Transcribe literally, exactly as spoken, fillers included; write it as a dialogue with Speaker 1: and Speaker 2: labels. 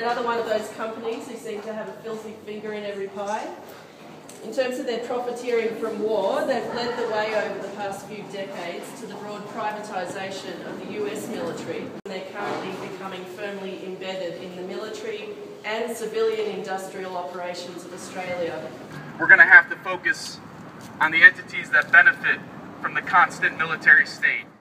Speaker 1: another one of those companies who seem to have a filthy finger in every pie. In terms of their profiteering from war, they've led the way over the past few decades to the broad privatisation of the U S military. And they're currently becoming firmly embedded in the military and civilian industrial operations of Australia.
Speaker 2: We're going to have to focus on the entities that benefit from the constant military state.